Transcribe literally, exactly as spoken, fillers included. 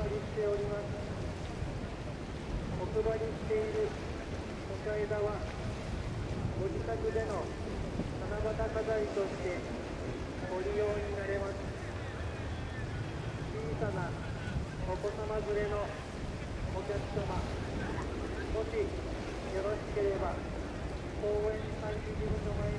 りしております。お配りしているお茶枝はご自宅での七夕飾りとしてご利用になれます。小さなお子様連れのお客様、もしよろしければ公園管理事務所前